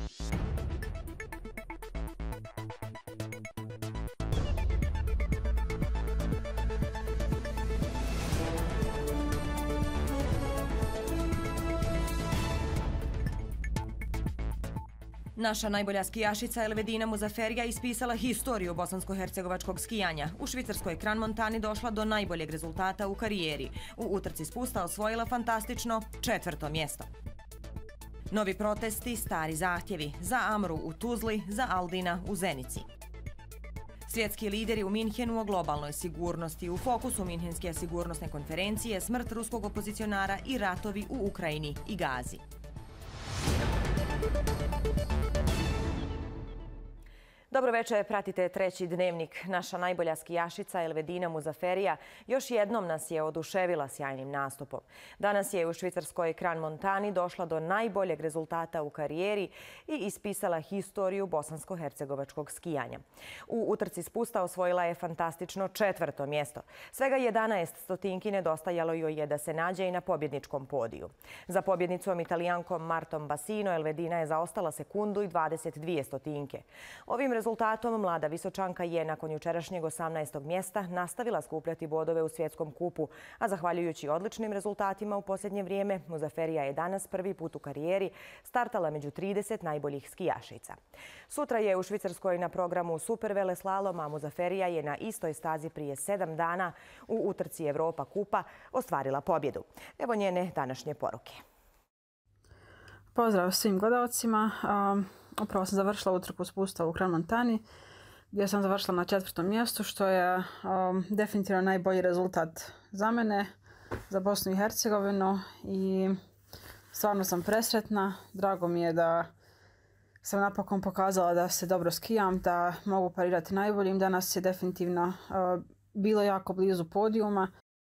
Naša najbolja skijašica Elvedina Muzaferija ispisala historiju bosansko-hercegovačkog skijanja. U švicarskoj Kran Montani došla do najboljeg rezultata u karijeri. U utrci spusta osvojila fantastično 4. mjesto. Novi protesti, stari zahtjevi. Za Amru u Tuzli, za Aldina u Zenici. Svjetski lideri u Minhenu o globalnoj sigurnosti. U fokusu Minhenske sigurnosne konferencije smrt ruskog opozicionara i ratovi u Ukrajini i Gazi. Dobro večer, pratite treći dnevnik. Naša najbolja skijašica Elvedina Muzaferija još jednom nas je oduševila sjajnim nastupom. Danas je u švicarskoj Kran Montani došla do najboljeg rezultata u karijeri i ispisala historiju bosansko-hercegovačkog skijanja. U utrci spusta osvojila je fantastično 4. mjesto. Svega 11 stotinki nedostajalo joj je da se nađe i na pobjedničkom podiju. Za pobjednicom Italijankom Martom Bassino Elvedina je zaostala sekundu i 22 stotinke. Ovim rezultatom mlada Visočanka je nakon jučerašnjeg 18. mjesta nastavila skupljati bodove u svjetskom kupu, a zahvaljujući odličnim rezultatima u posljednje vrijeme, Muzaferija je danas prvi put u karijeri startala među 30 najboljih skijašica. Sutra je u Švicarskoj na programu superveleslalom, a Muzaferija je na istoj stazi prije 7 dana u utrci Evropa kupa ostvarila pobjedu. Evo njene današnje poruke. Pozdrav svim gledalcima. Upravo sam završila utrku spusta u Kran Montani, gdje sam završila na 4. mjestu, što je definitivno najbolji rezultat za mene, za Bosnu i Hercegovinu, i stvarno sam presretna. Drago mi je da sam napokon pokazala da se dobro skijam, da mogu parirati najboljim. Danas je definitivno bilo jako blizu podijuma.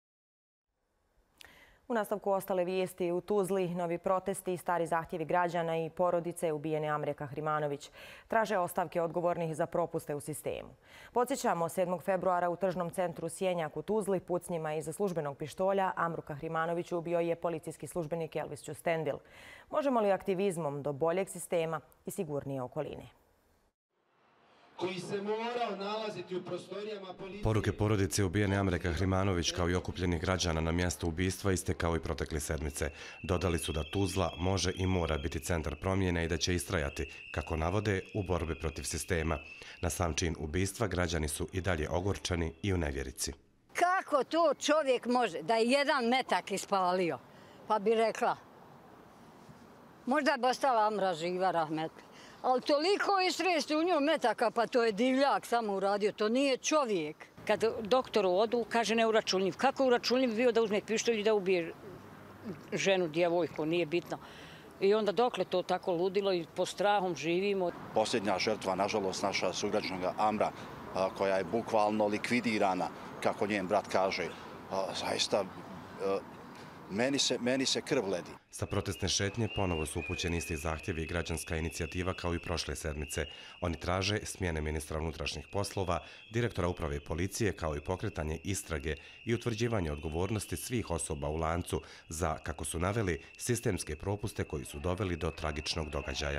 U nastavku ostale vijesti u Tuzli, novi protesti i stari zahtjevi građana i porodice ubijene Amre Kahrimanović traže ostavke odgovornih za propuste u sistemu. Podsjećamo, 7. februara u tržnom centru Sjenjak u Tuzli pucnjima iza službenog pištolja Amru Kahrimanoviću ubio je policijski službenik Elvis Ćustendil. Možemo li aktivizmom do boljeg sistema i sigurnije okoline? Koji se morao nalaziti u prostorijama policije. Poruke porodice ubijene Amre Kahrimanović kao i okupljenih građana na mjestu ubistva iste kao i protekle sedmice. Dodali su da Tuzla može i mora biti centar promjene i da će istrajati, kako navode, u borbi protiv sistema. Na sam čin ubistva građani su i dalje ogorčani i u nevjerici. Kako to čovjek može da je jedan metak ispalio? Pa bi rekla, možda bi ostala Amra živa, rahmetli. Ali toliko istresti u njom metaka, pa to je divljak samo uradio, to nije čovjek. Kad doktoru odu, kaže neuračunljiv. Kako uračunljiv bio da uzme pištolj i da ubije ženu, djevojku, nije bitno. I onda dokle to tako ludilo i po strahom živimo. Posljednja žrtva, nažalost, naša sugrađanka Amra, koja je bukvalno likvidirana, kako njen brat kaže, zaista meni se krv ledi. Sa protestne šetnje ponovo su upućeni isti zahtjevi i građanska inicijativa kao i prošle sedmice. Oni traže smjene ministra unutrašnjih poslova, direktora uprave policije, kao i pokretanje istrage i utvrđivanje odgovornosti svih osoba u lancu za, kako su naveli, sistemske propuste koji su doveli do tragičnog događaja.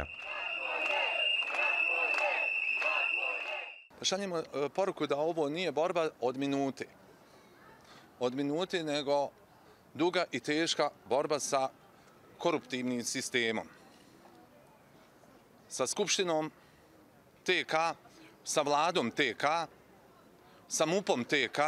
Šaljemo poruku da ovo nije borba od minute. Od minute, nego duga i teška borba sa koruptivnim sistemom. Sa Skupštinom TK, sa vladom TK, sa MUP-om TK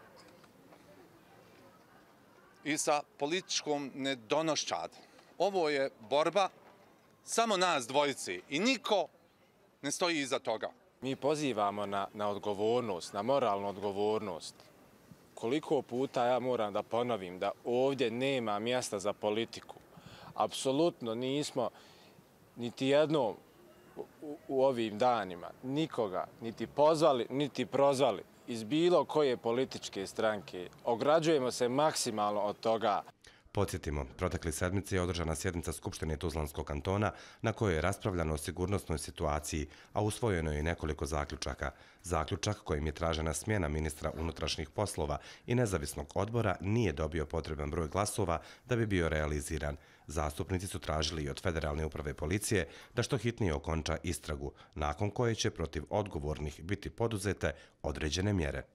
i sa političkom nedonošćad. Ovo je borba samo nas dvojice i niko ne stoji iza toga. Mi pozivamo na odgovornost, na moralnu odgovornost. Koliko puta ja moram da ponovim da ovdje nema mjesta za politiku. Apsolutno nismo niti jednom u ovim danima nikoga niti pozvali, niti prozvali iz bilo koje političke stranke. Ograđujemo se maksimalno od toga. Podsjetimo, protekli sedmice je održana sjednica Skupštine Tuzlanskog kantona na kojoj je raspravljano o sigurnosnoj situaciji, a usvojeno je i nekoliko zaključaka. Zaključak kojim je tražena smjena ministra unutrašnjih poslova i nezavisnog odbora nije dobio potreban broj glasova da bi bio realiziran. Zastupnici su tražili i od Federalne uprave policije da što hitnije okonča istragu, nakon koje će protiv odgovornih biti poduzete određene mjere.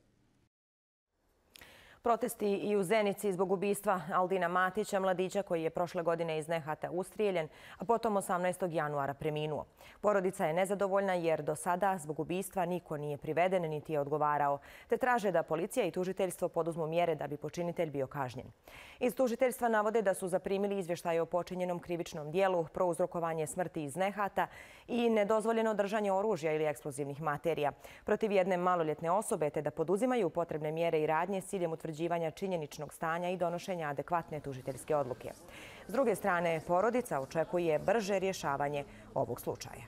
Protesti i u Zenici zbog ubistva Aldina Matića, mladića koji je prošle godine iz nehata ustrijeljen, a potom 18. januara preminuo. Porodica je nezadovoljna jer do sada zbog ubistva niko nije priveden niti je odgovarao, te traže da policija i tužiteljstvo poduzmu mjere da bi počinitelj bio kažnjen. Iz tužiteljstva navode da su zaprimili izvještaje o počinjenom krivičnom dijelu, prouzrokovanje smrti iz nehata i nedozvoljeno držanje oružja ili eksplozivnih materija protiv jedne maloljetne osobe, te da poduzimaju potrebne mjere i radnje s ciljem utvrđivanja činjeničnog stanja i donošenja adekvatne tužiteljske odluke. S druge strane, porodica očekuje brže rješavanje ovog slučaja.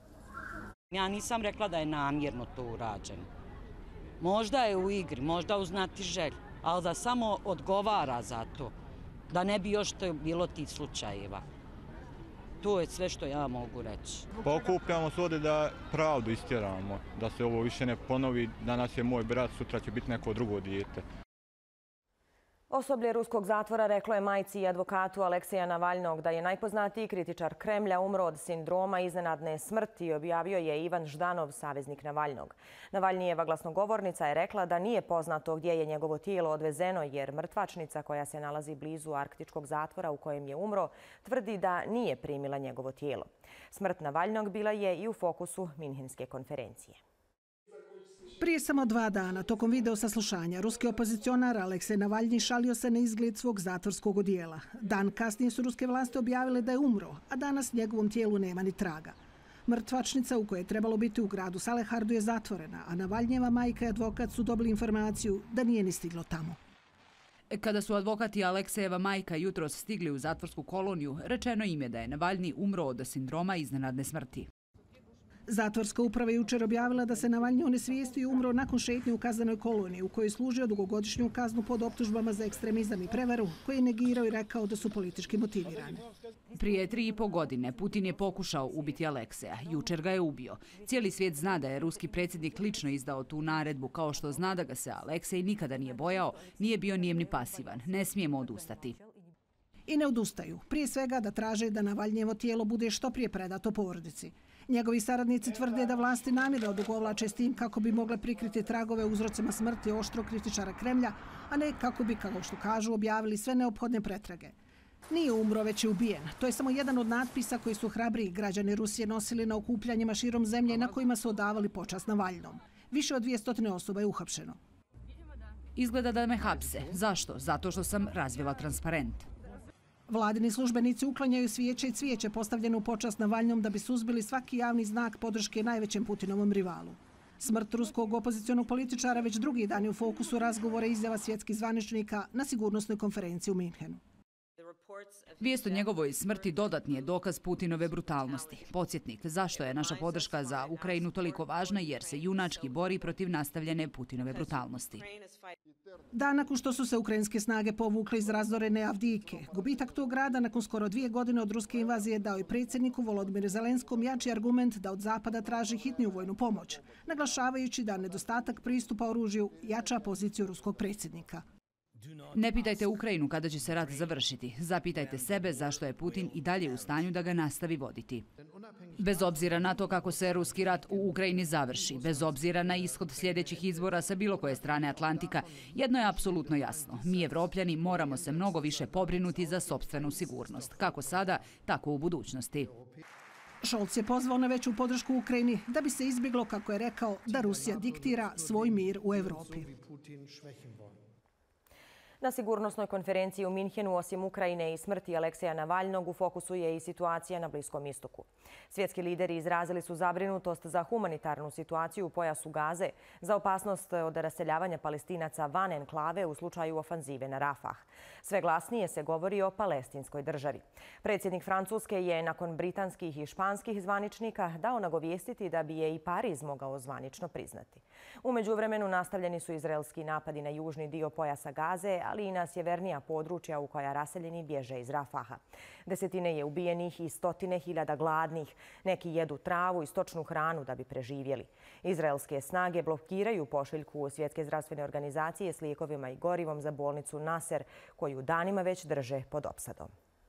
Ja nisam rekla da je namjerno to urađeno. Možda je u igri, možda u znatiželji, ali da samo odgovara za to, da ne bi još bilo tih slučajeva. To je sve što ja mogu reći. Okupljamo se ovdje da pravdu istjeramo, da se ovo više ne ponovi. Danas je moj brat, sutra će biti neko drugo dijete. Osoblje ruskog zatvora reklo je majci i advokatu Alekseja Navalnog da je najpoznatiji kritičar Kremlja umro od sindroma iznenadne smrti, objavio je Ivan Ždanov, saveznik Navalnog. Navalnijeva glasnogovornica je rekla da nije poznato gdje je njegovo tijelo odvezeno jer mrtvačnica koja se nalazi blizu arktičkog zatvora u kojem je umro tvrdi da nije primila njegovo tijelo. Smrt Navalnog bila je i u fokusu Minhenske konferencije. Prije samo 2 dana, tokom video saslušanja, ruski opozicionar Aleksej Navalnji šalio se na izgled svog zatvorskog odijela. Dan kasnije su ruske vlasti objavile da je umro, a danas njegovom tijelu nema ni traga. Mrtvačnica u kojoj je trebalo biti u gradu Salehardu je zatvorena, a Navalnjeva majka i advokat su dobili informaciju da nije ni stiglo tamo. Kada su advokati Aleksejeva majka jutros stigli u zatvorsku koloniju, rečeno im je da je Navalnji umro od sindroma iznenadne smrti. Zatvorska uprava je jučer objavila da se Navalnji onesvijestio i umro nakon šetnje u kaznenoj koloniji u kojoj je služio dugogodišnju kaznu pod optužbama za ekstremizam i prevaru, koji je negirao i rekao da su politički motivirane. Prije 3,5 godine Putin je pokušao ubiti Alekseja. Jučer ga je ubio. Cijeli svijet zna da je ruski predsjednik lično izdao tu naredbu, kao što zna da ga se Aleksej nikada nije bojao, nije bio nijem ni pasivan. Ne smijemo odustati. I ne odustaju. Prije svega da traže da Navalnjevo tijelo bude što prije predato porodici. Njegovi saradnici tvrde da vlasti namjerno odugovlače s tim kako bi mogle prikriti tragove uzrocima smrti oštrog kritičara Kremlja, a ne kako bi, kao što kažu, objavili sve neophodne pretrage. Nije umro, već je ubijen. To je samo jedan od natpisa koji su hrabriji građani Rusije nosili na okupljanjima širom zemlje na kojima su odavali počast Navalnom. Više od 200 osoba je uhapšeno. Izgleda da me hapse. Zašto? Zato što sam razvila transparent. Vladini službenici uklanjaju svijeće i cvijeće postavljeno u počast Navalnom da bi suzbili svaki javni znak podrške najvećem Putinovom rivalu. Smrt ruskog opozicionog političara već drugi dan je u fokusu razgovora i izjava svjetskih zvaničnika na sigurnosnoj konferenciji u Minhenu. Vijest o njegovoj smrti dodatni je dokaz Putinove brutalnosti. Podsjetnik zašto je naša podrška za Ukrajinu toliko važna jer se junački bori protiv nastavljene Putinove brutalnosti. Dan nakon što su se ukrajinske snage povukle iz razorene Avdijike, gubitak tog grada nakon skoro 2 godine od ruske invazije dao i predsjedniku Volodimiru Zelenskom jači argument da od Zapada traži hitniju vojnu pomoć, naglašavajući da nedostatak pristupa oružju jača poziciju ruskog predsjednika. Ne pitajte Ukrajinu kada će se rat završiti. Zapitajte sebe zašto je Putin i dalje u stanju da ga nastavi voditi. Bez obzira na to kako se ruski rat u Ukrajini završi, bez obzira na ishod sljedećih izbora sa bilo koje strane Atlantika, jedno je apsolutno jasno. Mi, Evropljani, moramo se mnogo više pobrinuti za sopstvenu sigurnost, kako sada, tako u budućnosti. Scholz je pozvao na veću podršku Ukrajini da bi se izbjeglo, kako je rekao, da Rusija diktira svoj mir u Evropi. Na sigurnosnoj konferenciji u Minhenu osim Ukrajine i smrti Alekseja Navalnog u fokusu je i situacija na Bliskom istoku. Svjetski lideri izrazili su zabrinutost za humanitarnu situaciju u pojasu Gaze, za opasnost od raseljavanja Palestinaca van enklave u slučaju ofanzive na Rafah. Sve glasnije se govori o palestinskoj državi. Predsjednik Francuske je nakon britanskih i španskih zvaničnika dao nagovijestiti da bi je i Pariz mogao zvanično priznati. U međuvremenu nastavljeni su izraelski napadi na južni dio pojasa Gaze, ali i na sjevernija područja u koja raseljeni bježe iz Rafaha. Desetine je ubijenih i stotine hiljada gladnih. Neki jedu travu i stočnu hranu da bi preživjeli. Izraelske snage blokiraju pošiljku Svjetske zdravstvene organizacije s lijekovima i gorivom za bolnicu Nasser, koju danima već drže pod opsadom.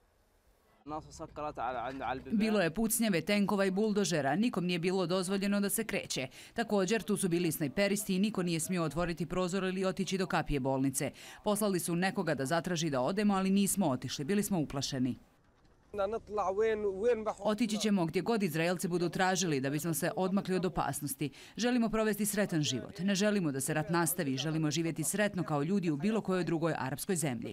Bilo je pucnjave, tenkova i buldožera. Nikom nije bilo dozvoljeno da se kreće. Također, tu su bili snajperisti i niko nije smio otvoriti prozor ili otići do kapije bolnice. Poslali su nekoga da zatraži da odemo, ali nismo otišli. Bili smo uplašeni. Otići ćemo gdje god Izraelci budu tražili da bismo se odmakli od opasnosti. Želimo provesti sretan život. Ne želimo da se rat nastavi. Želimo živjeti sretno kao ljudi u bilo kojoj drugoj arapskoj zemlji.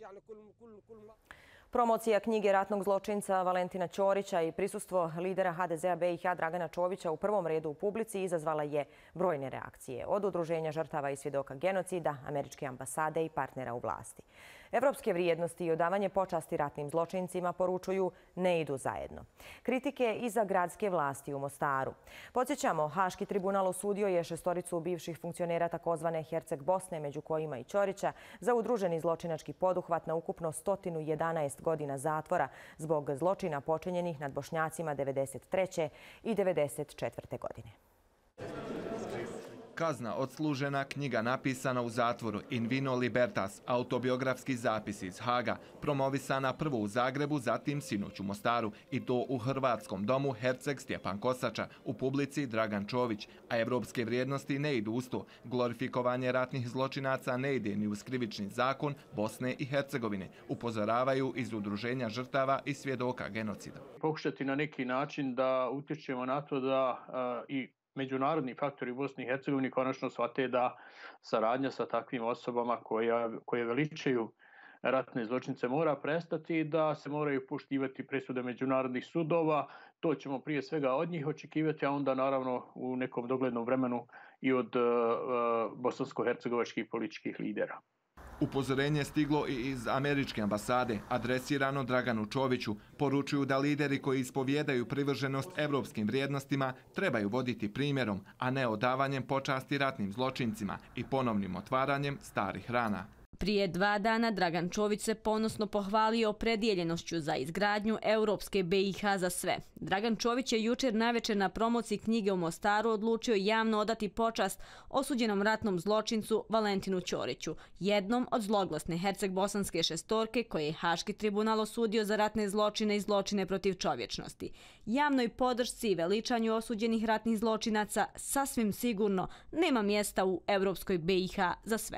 Promocija knjige ratnog zločinca Valentina Ćorića i prisustvo lidera HDZ-a BiH Dragana Čovića u prvom redu u publici izazvala je brojne reakcije, od udruženja žrtava i svjedoka genocida, američke ambasade i partnera u vlasti. Evropske vrijednosti i odavanje počasti ratnim zločincima, poručuju, ne idu zajedno. Kritike i za gradske vlasti u Mostaru. Podsjećamo, Haški tribunal osudio je 6 bivših funkcionera takozvane Herceg Bosne, među kojima i Ćorića, za udruženi zločinački poduhvat na ukupno 111 godina zatvora zbog zločina počinjenih nad Bošnjacima 1993. i 1994. godine. Kazna odslužena, knjiga napisana u zatvoru In vino libertas, autobiografski zapis iz Haga, promovisana prvo u Zagrebu, zatim sinoć u Mostaru i to u Hrvatskom domu Herceg Stjepan Kosača, u publici Dragan Čović, a evropske vrijednosti ne idu uz to. Glorifikovanje ratnih zločinaca ne ide ni uz krivični zakon Bosne i Hercegovine, upozoravaju iz udruženja žrtava i svjedoka genocida. Pokušati na neki način da utječemo na to da i međunarodni faktori u Bosni i Hercegovini konačno shvate da saradnja sa takvim osobama koje veličaju ratne zločince mora prestati i da se moraju poštivati presude međunarodnih sudova. To ćemo prije svega od njih očekivati, a onda naravno u nekom doglednom vremenu i od bosansko-hercegovačkih političkih lidera. Upozorenje stiglo i iz američke ambasade, adresirano Draganu Čoviću, poručuju da lideri koji ispovjedaju privrženost evropskim vrijednostima trebaju voditi primjerom, a ne odavanjem počasti ratnim zločincima i ponovnim otvaranjem starih rana. Prije 2 dana Dragan Čović se ponosno pohvalio opredjeljenošću za izgradnju europske BiH za sve. Dragan Čović je jučer navečer na promociji knjige u Mostaru odlučio javno odati počast osuđenom ratnom zločincu Valentinu Ćoriću, jednom od zloglasne herceg-bosanske šestorke koje je Haški tribunal osudio za ratne zločine i zločine protiv čovječnosti. Javnoj podršci i veličanju osuđenih ratnih zločinaca sasvim sigurno nema mjesta u europskoj BiH za sve.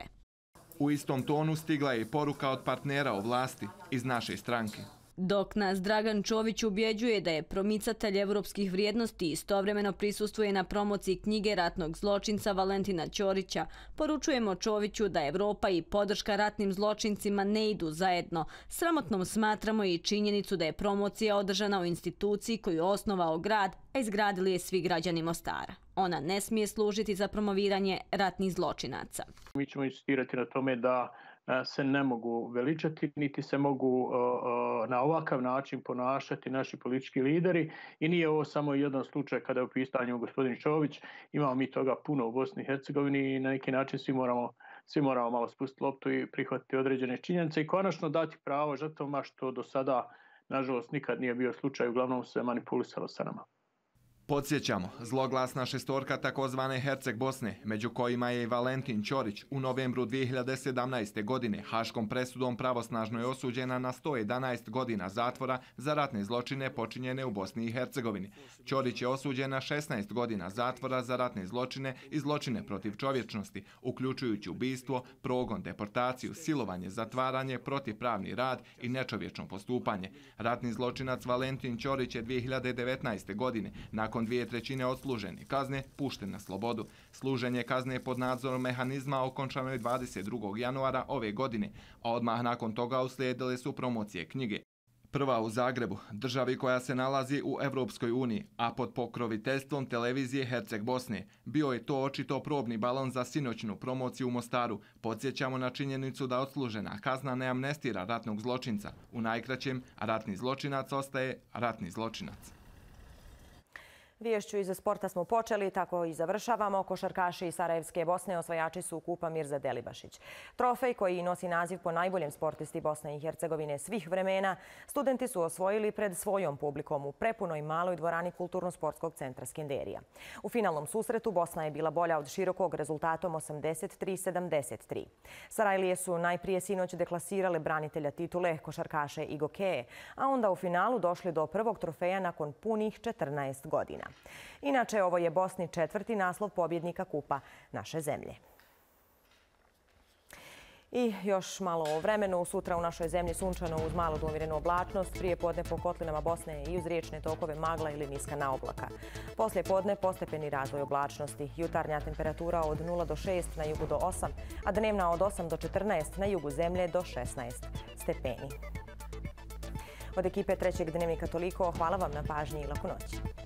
U istom tonu stigla je i poruka od partnera u vlasti iz naše stranke. Dok nas Dragan Čović ubjeđuje da je promicatelj evropskih vrijednosti, istovremeno prisustvuje na promociji knjige ratnog zločinca Valentina Ćorića, poručujemo Čoviću da Evropa i podrška ratnim zločincima ne idu zajedno. Sramotnom smatramo i činjenicu da je promocija održana u instituciji koju je osnovao grad, a izgradili je svi građani Mostara. Ona ne smije služiti za promoviranje ratnih zločinaca. Mi ćemo insistirati na tome da se ne mogu veličati, niti se mogu na ovakav način ponašati naši politički lideri i nije ovo samo jedan slučaj kada je u pitanju gospodin Čović. Imamo mi toga puno u Bosni i Hercegovini i na neki način svi moramo malo spustiti loptu i prihvatiti određene činjenice i konačno dati pravo žrtvama što do sada nažalost nikad nije bio slučaj, uglavnom se manipulisalo sa nama. Podsjećamo, zloglasna šestorka takozvane Herceg Bosne, među kojima je i Valentin Ćorić, u novembru 2017. godine haškom presudom pravosnažno je osuđena na 111 godina zatvora za ratne zločine počinjene u Bosni i Hercegovini. Ćorić je osuđen na 16 godina zatvora za ratne zločine i zločine protiv čovječnosti, uključujući ubistvo, progon, deportaciju, silovanje, zatvaranje, protivpravni rad i nečovječno postupanje. Ratni zločinac Valentin Ćorić je 2019. godine, nakon 2/3 odslužene kazne, pušten na slobodu. Služenje kazne pod nadzorom mehanizma okončano je 22. januara ove godine, a odmah nakon toga uslijedile su promocije knjige. Prva u Zagrebu, državi koja se nalazi u Evropskoj uniji, a pod pokroviteljstvom televizije Herceg Bosne. Bio je to očito probni balon za sinoćnu promociju u Mostaru. Podsjećamo na činjenicu da odslužena kazna ne amnestira ratnog zločinca. U najkraćem, ratni zločinac ostaje ratni zločinac. Viješću iz sporta smo počeli, tako i završavamo. Košarkaši iz Sarajevske Bosne osvajači su kupa Mirza Delibašić. Trofej koji nosi naziv po najboljem sportisti Bosne i Hercegovine svih vremena, studenti su osvojili pred svojom publikom u prepunoj maloj dvorani Kulturno-sportskog centra Skenderija. U finalnom susretu Bosna je bila bolja od Širokog rezultatom 83-73. Sarajlije su najprije sinoć deklasirale branitelja titule košarkaše i gokeje, a onda u finalu došli do prvog trofeja nakon punih 14 godina. Inače, ovo je Bosni 4. naslov pobjednika kupa naše zemlje. I još malo o vremenu. Sutra u našoj zemlji sunčano uz malo do umjerenu oblačnost. Prije podne po kotlinama Bosne i uz riječne tokove magla ili niska naoblaka. Poslije podne postepeni razvoj oblačnosti. Jutarnja temperatura od 0 do 6, na jugu do 8, a dnevna od 8 do 14, na jugu zemlje do 16 stepeni. Od ekipe trećeg dnevnika toliko. Hvala vam na pažnji i laku noć.